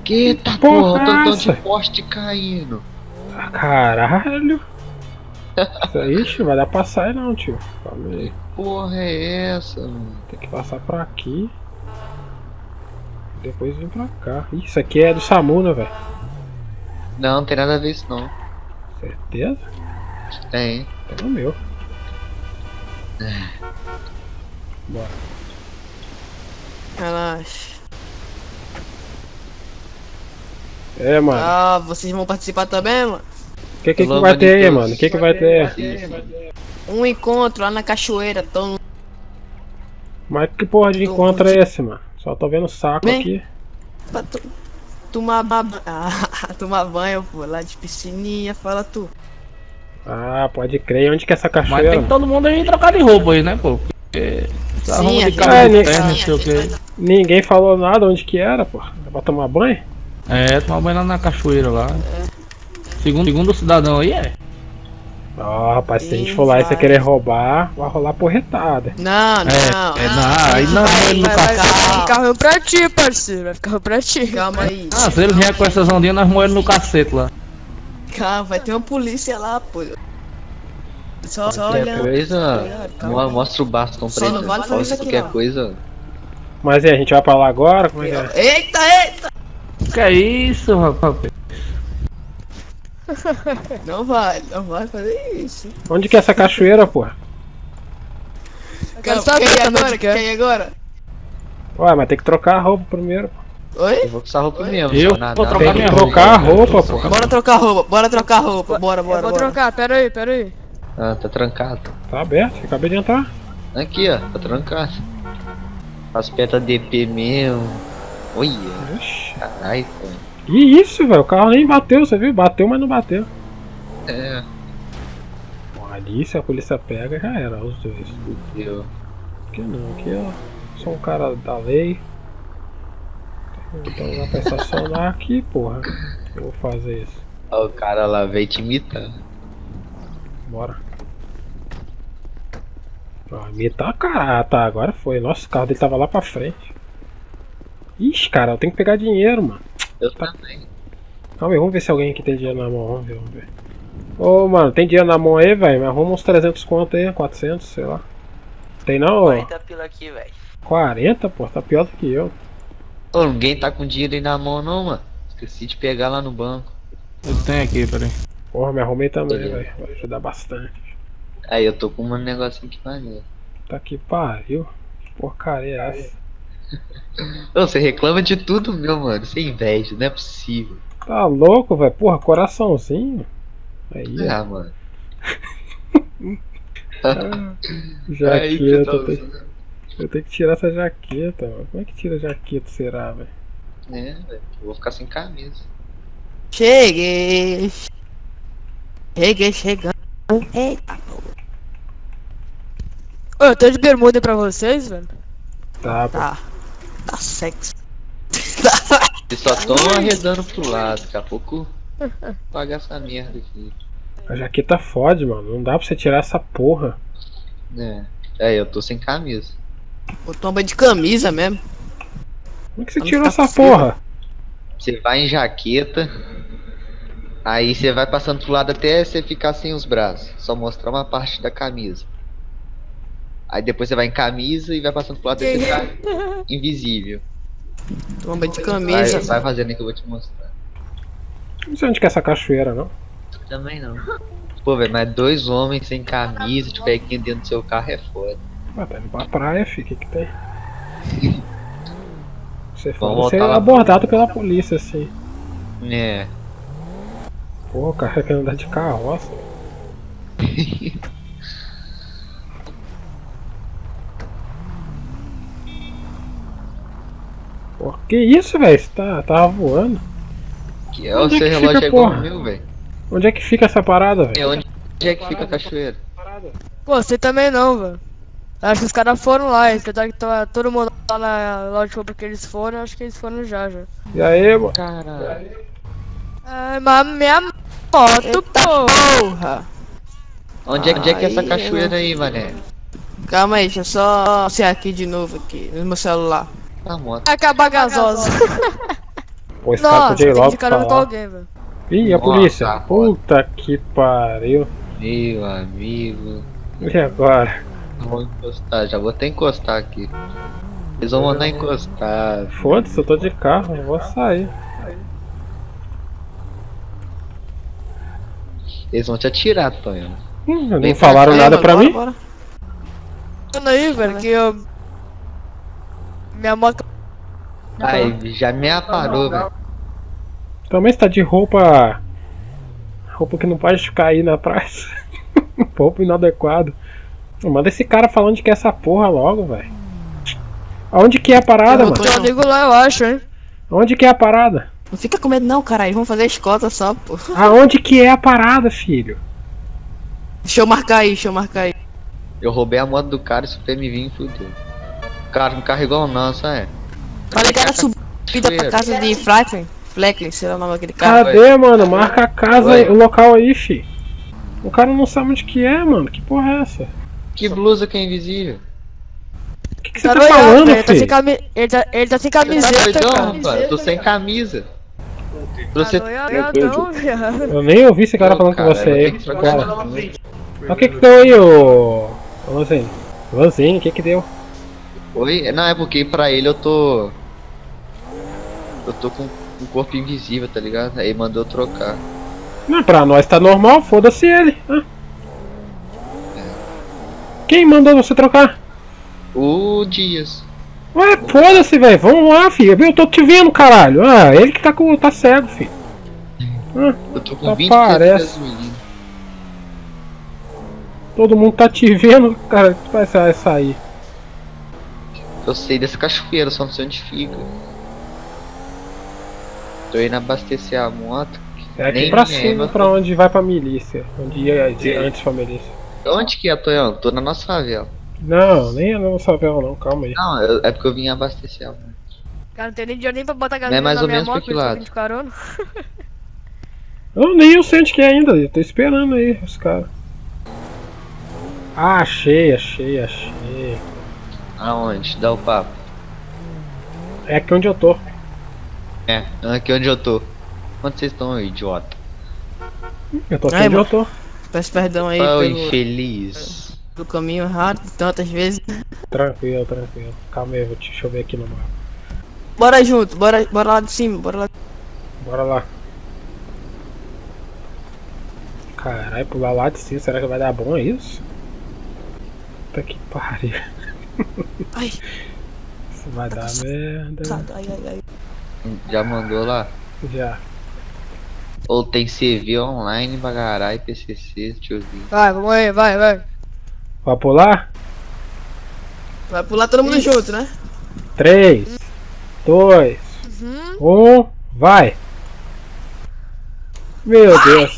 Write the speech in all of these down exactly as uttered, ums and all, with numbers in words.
Que tá porra, tantão de poste caindo. Ah, caralho. Isso aí, tio, vai dar pra sair não, tio. Calma aí. Porra é essa, mano? Tem que passar por aqui. Depois vir pra cá. Ih, isso aqui é do SAMU, né, velho? Não, não tem nada a ver isso não. Certeza? Tem. É o meu. Bora. Relaxa. É, mano. Ah, vocês vão participar também, mano? O que que, que vai ter aí, mano? O que que vai ter? Um encontro lá na cachoeira, tão... Mas que porra de encontro é esse, mano? Só tô vendo saco Bem, aqui. Pra tu... tomar baba... ah, tomar banho, pô, lá de piscininha, fala tu. Ah, pode crer. Onde que é essa Mas cachoeira? tem que todo mundo aí trocar de roupa aí, né, pô? Porque... Sim, de a cara de gente- terno, não sim, sei o a gente quê. Ninguém falou nada onde que era, pô. É pra tomar banho? É, tomar banho lá na cachoeira lá. Segundo, segundo o cidadão aí é. Ó, rapaz, se a gente Sim, for lá e você vai. querer roubar, vai rolar porretada. Não, não, É, não. é, não, aí não, vai, ele não vai, tá- vai, Vai calma. ficar ruim pra ti, parceiro. Vai ficar ruim pra ti. Calma aí. Ah, se ele vier com essas ondinhas, nós moemos no cacete lá. Calma, vai ter uma polícia lá, pô. Só, só Qualquer olhando. coisa, Calma. mo- mostra o bastão pra Só ele. não vale fazer isso aqui, Qualquer não. coisa. Mas e aí, a gente vai pra lá agora? Como é que é? Eita, eita! Que é isso, rapaz? Não vai, não vai fazer isso. Onde que é essa cachoeira, pô? Quero Calma, saber quer ir também agora? onde que é. Quer ir agora? Ué, mas tem que trocar a roupa primeiro, pô. Oi? Eu vou com essa roupa mesmo. Eu só nadar. vou trocar Tem que minha trocar a roupa, pô. Bora trocar roupa, bora trocar roupa, bora, Eu bora, vou bora. trocar, pera aí, pera aí. Ah, tá trancado. Tá aberto, acabei de entrar. Aqui, ó, tá trancado. As pedras D P mesmo. Olha, Ixi. caralho, cara. Que isso, velho? O carro nem bateu, você viu? Bateu, mas não bateu. É, Bom, ali, se a polícia pega, já era, os dois. eu. Aqui não, aqui ó. Sou um cara da lei. Então dá pra estacionar aqui, porra. Eu vou fazer isso. Ó, o cara lá veio te imitar. Bora. Ó, me tá, cara. Ah, tá, agora foi. Nossa, o carro dele tava lá pra frente. Ixi, cara, eu tenho que pegar dinheiro, mano. Eu também. Calma aí, vamos ver se alguém aqui tem dinheiro na mão. Vamos ver, vamos ver. Ô, mano, tem dinheiro na mão aí, velho? Me arruma uns trezentos conto aí, quatrocentos, sei lá. Tem não? quarenta pila aqui, velho. quarenta, pô, tá pior do que eu. Ô, ninguém tá com dinheiro aí na mão não, mano. Esqueci de pegar lá no banco. Eu tenho aqui, peraí. Porra, me arrumei também, Beleza. velho. Vai ajudar bastante. Aí eu tô com um negocinho que maneiro. Tá que pariu. Que porcaria é essa? Ô, você reclama de tudo, meu mano. Você inveja, não é possível. Tá louco, velho? Porra, coraçãozinho. Aí, ó. Ah, mano. Aí que Jaqueta, tá eu tenho, eu tenho que tirar essa jaqueta, mano. Como é que tira a jaqueta, será, velho? É, velho. Eu vou ficar sem camisa. Cheguei. Cheguei, chegando. Eita, pô. Ô, eu tô de bermuda pra vocês, velho. Tá, pô. Tá. Tá sexy. Eles só tão arredando pro lado. Daqui a pouco paga essa merda aqui. A jaqueta fode, mano. Não dá pra você tirar essa porra. É. É, eu tô sem camisa. Pô, tomba de camisa mesmo. Como é que você Vamos tirou ficar essa frio. porra? Você vai em jaqueta. Aí você vai passando pro lado até você ficar sem os braços. Só mostrar uma parte da camisa. Aí depois você vai em camisa e vai passando pro lado até você ficar invisível. Tomba de Vai, camisa. vai fazendo aí que eu vou te mostrar. Não sei onde que é essa cachoeira, não. Também não. Pô, velho, mas dois homens sem camisa, tipo, aí aqui dentro do seu carro é foda. Ah, tá indo pra praia, filho. O que que tem? Você Vamos pode ser voltar lá. abordado pela polícia, assim. É. Pô, o cara quer andar de carroça. Pô, que isso, velho? Você tá, tava voando? Que é o Onde é seu que relógio fica, é igual porra? ao meu, velho. Onde é que fica essa parada, É velho? onde é que fica a cachoeira? Pô, você também não, velho. Acho que os caras foram lá, apesar que tava todo mundo lá na loja de roupa que eles foram, acho que eles foram já, já. E aí, mano? Caralho. Ai, mas minha moto, pô. Porra. Onde é, onde é que é essa Aí, cachoeira aí, mané? Calma aí, deixa eu só ser aqui de novo aqui, no meu celular. A moto. Vai acabar gasosa. Pô, esse cara Nossa, podia ir tem logo de carona com falar. alguém, velho. Ih, a Nossa, polícia. foda. Puta que pariu. Meu amigo. E agora? Vou encostar, já vou até encostar aqui. Eles vão mandar encostar. Foda-se, eu tô de carro, eu vou sair. Eles vão te atirar, Tonho. Hum, não Vem pra falaram cá, nada mano, pra bora, mim? bora. Mano aí, velho, que eu... Minha moto... Aí, já me aparou, velho. Também você tá de roupa. Roupa que não pode ficar aí na praça. Roupa inadequado. Manda esse cara falando de que é essa porra logo, velho. Aonde que é a parada, Eu mano? tô- Tem um amigo lá, eu acho, hein. Aonde que é a parada? Não fica com medo não, caralho. Vamos fazer escolta só, pô. Aonde que é a parada, filho? Deixa eu marcar aí, deixa eu marcar aí. Eu roubei a moto do cara e se o P M vir, fudeu. O cara não carregou não, sabe? Olha aquela subida pra casa de Franklin. Franklin, sei lá o nome daquele cara. Cadê, mano? Marca a casa, Oi. o local aí, fi. O cara não sabe onde que é, mano. Que porra é essa? Que blusa que é invisível? O que, que você tá Tá noiado, falando, velho, ele tá sem filho? cami... ele, tá... ele tá sem Você tá camiseta, doidão, cara. rapaz? Eu tô sem camisa. Você... Tá noiadão, viado. Eu nem ouvi esse cara Ô, falando com cara, você eu aí. vou ter que trocar Cara. essa noite. Mas o que que deu aí, ô... ô Lanzini? Lanzini, o que que deu? Oi? Não, é porque pra ele eu tô... Eu tô com um corpo invisível, tá ligado? Aí mandou eu trocar. Não, pra nós tá normal, foda-se ele. Ah. Quem mandou você trocar? O Dias. Ué, foda-se, velho. Vamos lá, filho. Eu tô te vendo, caralho. Ah, ele que tá, com... tá cego, filho. Ah, Eu tô com Tá vinte parece. de gasolina. todo mundo tá te vendo, cara. Tu vai sa- sair. Eu sei dessa cachoeira, só não sei onde fica. Tô indo abastecer a moto. É aqui Nem pra me cima, lembro. pra onde vai pra milícia. Onde ia de- antes pra milícia. Onde que é, Tonhão? Tô na nossa favela. Não, nem é no favela não, calma aí. Não, eu- é porque eu vim abastecer a moto. Cara, não tem nem dinheiro nem pra botar é gasolina mais na ou minha menos pra moto, que por isso que eu lado? vim de carona. Eu nem eu sei onde que é ainda, eu tô esperando aí os caras. Ah, achei, achei, achei. Aonde? Dá o papo. É aqui onde eu tô. É, aqui onde eu tô. Onde vocês estão, idiota? Eu tô aqui Ai, onde mano. eu tô. Peço perdão aí Ô, pelo, infeliz. pelo caminho errado tantas vezes. Tranquilo, tranquilo. Calma aí, vou te- deixa eu ver aqui no mapa. Bora junto, bora, bora lá de cima, bora lá. Bora lá. Caralho, pular lá de cima, será que vai dar bom isso? Puta que pariu. Ai, Isso vai dar merda. ai, ai, ai. Já mandou lá? Já. Ou tem C V online pra caralho, P C C, deixa eu ver. Vai, vamos aí, vai, vai. Vai pular? Vai pular todo mundo junto, né? três, dois, Uhum. um, vai! Meu Deus!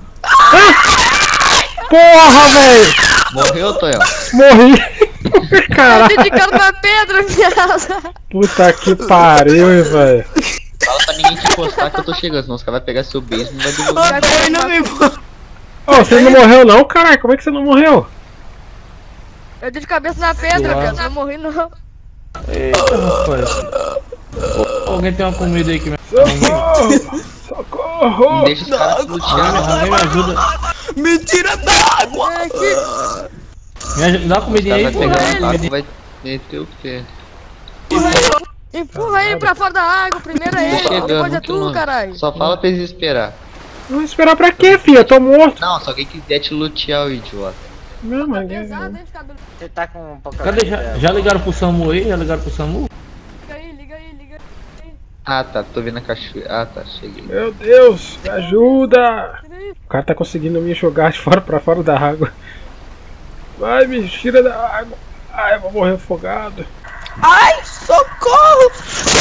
Ah! Porra, velho! Morreu, Tonhão? Morri! Caralho! Eu de cara na pedra, viado. Puta que pariu, velho! Fala pra ninguém te encostar que eu tô chegando, senão os caras vão pegar seu beijo e não vai devolver. Vai cair no meu. Ô, você não morreu não, caralho? Como é que você não morreu? Eu dei de cabeça na pedra, Boa. viado. Não morri, não. Eita, rapaz. Alguém tem uma comida aí que me, Socorro! Socorro! Não deixa os caras te lutear. alguém me ajuda. Me tira d'água! Vem aqui. Me ajuda. Dá uma comidinha aí, Vai pô. pegar Porra, o ele. taco e vai meter o pé. Empurra ele pra fora da água. Primeiro é Tô ele, chegando, depois é muito tu, longe. caralho. Só fala pra eles esperar. Vou esperar pra quê, filho? Eu tô morto. Não, se alguém quiser te lutear, o idiota. Não, mas... Pesado, hein, ficar doido. Você tá com um pouco. Cadê? Já, já ligaram pro SAMU aí? Já ligaram pro SAMU? Liga aí, liga aí, liga aí. Ah, tá, tô vendo a cachoeira. Ah, tá, cheguei. Meu Deus, me ajuda! Tira aí. O cara tá conseguindo me jogar de fora pra fora da água. Vai, me tira da água. Ai, eu vou morrer afogado. Ai, socorro!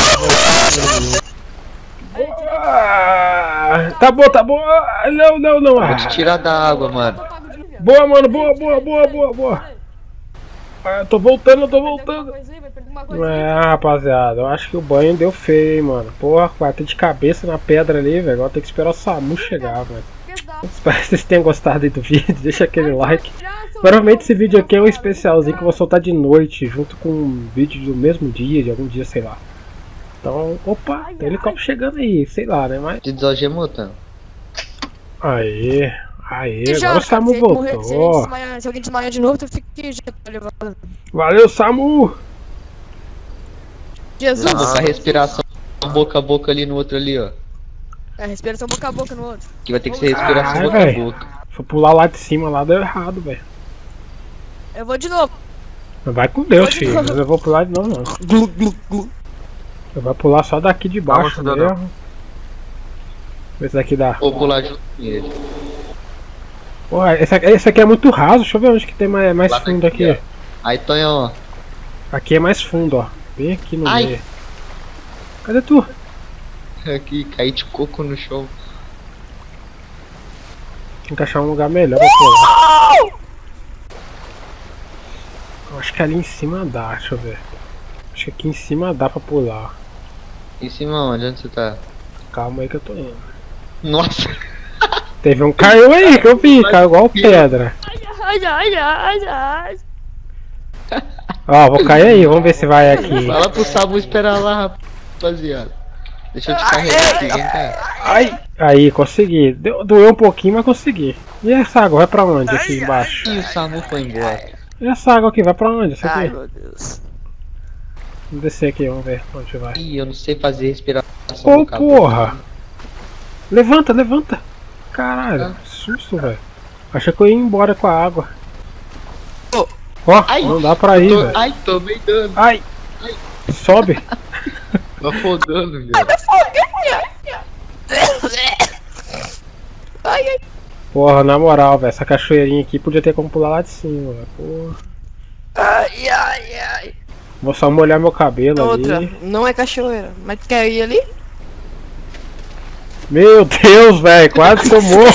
Ah, tá bom, tá bom. Ah, não, não, não. Vou Ah, te tirar da água, mano. boa, mano, boa, boa, boa, boa, boa. Ah, eu tô voltando, eu tô voltando. É, rapaziada, eu acho que o banho deu feio, hein, mano. Porra, bater de cabeça na pedra ali, velho. Agora tem que esperar o SAMU chegar, velho. Espero que vocês tenham gostado aí do vídeo. Deixa aquele like. Provavelmente esse vídeo aqui é um especialzinho que eu vou soltar de noite, junto com um vídeo do mesmo dia, de algum dia, sei lá. Então, opa, tem helicóptero chegando aí, sei lá, né? Mas. De desalgemotão. Aê, aê, E já, agora o Samu se morrer- se, ele voltou. desmaiar- se alguém desmaiar de novo, tu fica aqui já tá levando. Valeu, Samu! Jesus! Vou botar respiração boca a boca ali no outro ali, ó. É, respiração boca a boca no outro. Que vai ter que ser respiração Ai, boca a velho. boca. Foi pular lá de cima, lá deu errado, velho. Eu vou de novo. Vai com Deus, Pode filho. não. Eu vou pular de novo, não. Glu, glu, glu. Eu vou pular só daqui de baixo Vamos, mesmo. Vê se daqui dá. Vou pular junto com ele. Porra, esse aqui, esse aqui é muito raso. Deixa eu ver onde que tem mais, mais Lá fundo daqui, aqui. Aí, Tonhão, ó. Aqui é mais fundo, ó. Bem aqui no Ai. meio. Cadê tu? Aqui, caí de coco no chão. Tem que achar um lugar melhor pra pular. Eu acho que ali em cima dá, deixa eu ver. Acho que aqui em cima dá pra pular. Em cima onde? Onde você tá? Calma aí que eu tô indo. Nossa! Teve um caiu aí que eu vi, caiu igual pedra. Ai, ai, ai, ai. Ó, vou cair aí, vamos ver se vai aqui. Fala pro Samu esperar lá, rapaziada. Deixa eu te carregar aqui, vem cá. Ai, aí, consegui. Deu, doeu um pouquinho, mas consegui. E essa água vai pra onde aqui embaixo? E o Samu foi embora. E essa água aqui vai pra onde? Essa Ai, aqui? meu Deus. Vamos descer aqui, vamos ver onde vai. Ih, eu não sei fazer respiração Ô, boca a boca. porra! Levanta, levanta! Caralho, que susto, velho. Achei que eu ia embora com a água. Ô. Ó, Ai, não dá pra ir, Tô- velho. Ai, tomei dano. Ai! Sobe! Tô afogando, velho. Ai, ai. Porra, na moral, velho, essa cachoeirinha aqui podia ter como pular lá de cima, velho. Porra. Ai, ai, ai. Vou só molhar meu cabelo Outra, ali. não é cachoeira. Mas tu quer ir ali? Meu Deus, velho, quase que eu morro.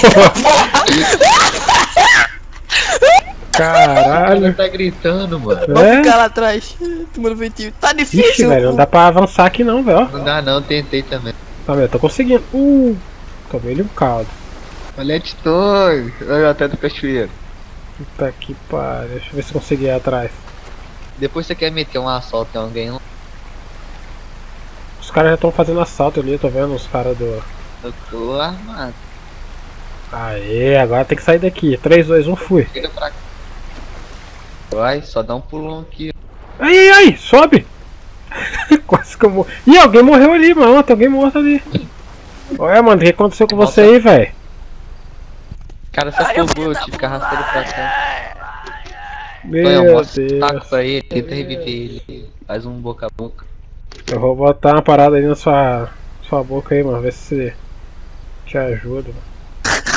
Caralho. Ele tá gritando, mano. Vamos É? ficar lá atrás. Tomando ventinho. Tá Ixi, difícil. velho, não pô. dá pra avançar aqui não, velho. ó. Não dá não, tentei também. Tá vendo? Tô conseguindo. Uh, tomei ele um caldo. Olha de torre. Olha até do cachoeiro. Puta que pariu. Deixa eu ver se eu consegui ir atrás. Depois você quer meter um assalto em alguém lá. Os caras já estão fazendo assalto ali, eu tô vendo os caras do. Eu tô armado. Aê, agora tem que sair daqui. três, dois, um, fui. Chega pra cá. Vai, só dá um pulão aqui. Ai, ai, ai, sobe! Quase que eu morri. Ih, alguém morreu ali, mano. Tem alguém morto ali. Olha, mano, o que aconteceu com você aí, velho? Cara, você afogou, eu tive que arrastar ele pra cá. Tonhão, Meu mostra o taco Deus. pra ele, tenta reviver ele. Faz um boca a boca. Eu vou botar uma parada aí na sua, sua boca aí, mano. Ver se te ajuda, mano.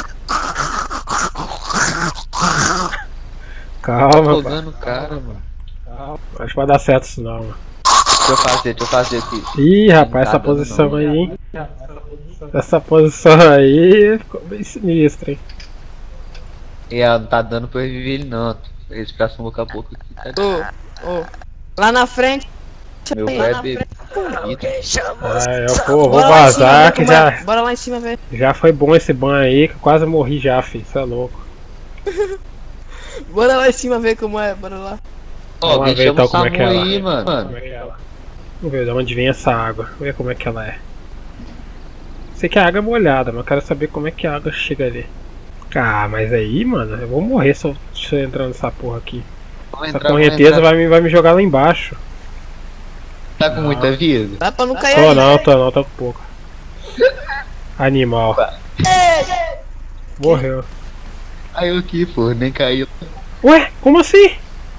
Calma, pai. Afogando o cara, mano. Calma. Acho que vai dar certo isso não, mano. Deixa eu fazer, deixa eu fazer aqui. Ih, rapaz, Não essa tá dando posição não. aí, hein? Essa posição aí ficou bem sinistra, hein? E ela não tá dando pra eu reviver ele não. Respiração boca a boca aqui, tá? Ô, ô. Lá na frente. Meu Lá pai é na bebê. Ah, eu pô, vou Bora lá em cima, vazar ver que como é. já, Bora lá em cima ver. já foi bom esse banho aí, que eu quase morri já, filho. Isso é louco. Bora lá em cima ver como é. Bora lá. Ó, Vamos alguém ver, chama então, o como é Samu que é lá. aí, mano. Como é que é ela? Vamos ver de onde vem essa água. Vamos ver como é que ela é. Sei que a água é molhada, mas eu quero saber como é que a água chega ali. Ah, mas aí, mano, eu vou morrer se eu, se eu entrar nessa porra aqui. Vamos Essa entrar, vamos correnteza entrar. vai me, vai me jogar lá embaixo. Tá com muita vida? Dá pra não cair Tô aí. não, tô não, tô com pouco. Animal. Morreu. Caiu aqui, pô, nem caiu. Ué, como assim?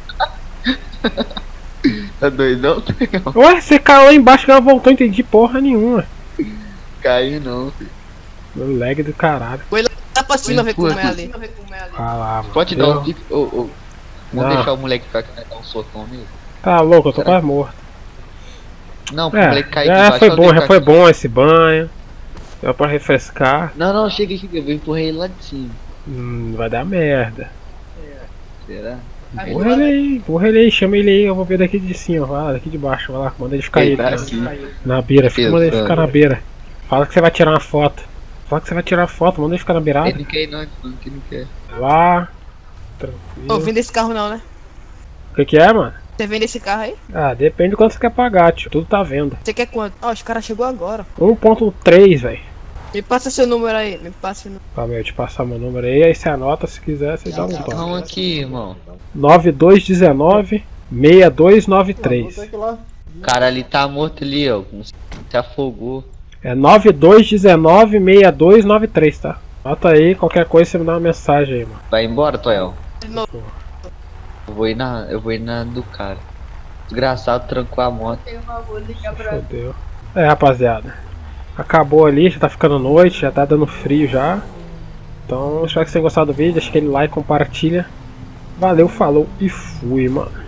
Tá doidão? Ué, você caiu lá embaixo que ela voltou, entendi porra nenhuma. Caiu não, filho. Meu lag do caralho. Dá pra cima ver como é Empurra ali. Ah lá, mano. Pode dar Deu- um pique. Ô, ô. Vamos Não. deixar o moleque pra cá dar um socão nele. Tá louco, eu tô Será? quase morto. Não, pro É, moleque cair já debaixo, foi eu bom, dei já pra foi cá. bom esse banho. Deu pra refrescar. Não, não, chega aqui, eu empurrei ele lá de cima. Hum, vai dar merda. Será? Empurra ele aí, empurra ele aí, chama ele aí, eu vou ver daqui de cima, vai lá, daqui de baixo, vai lá, manda ele ficar aí, Ele tá cara. assim. Na beira, fica, manda ele Pesando. ficar na beira. Fala que você vai tirar uma foto. Fala que você vai tirar uma foto, manda ele ficar na beirada. Ele não quer ir não, ele falou que não quer. Lá. Ô, Tranquilo. vim desse carro não, né? O que que é, mano? Você vende esse carro aí? Ah, depende de quanto você quer pagar, tio. Tudo tá vendo. Você quer quanto? Ó, os caras chegou agora. um ponto três, velho. Me passa seu número aí, me passa seu número. Calma aí, eu te passar meu número aí, aí você anota, se quiser, você dá um toque. Calma aqui, irmão. nove dois um nove, seis dois nove três. O cara ali tá morto ali, ó. Se afogou. É nove dois um nove, seis dois nove três, tá? Anota aí, qualquer coisa você me dá uma mensagem aí, mano. Vai embora, Toel. Não. Eu vou ir na. Eu vou ir na do cara. Desgraçado, trancou a moto. Fodeu. É, rapaziada. Acabou ali, já tá ficando noite, já tá dando frio já. Então, espero que vocês tenham gostado do vídeo. Deixa aquele like, compartilha. Valeu, falou e fui, mano.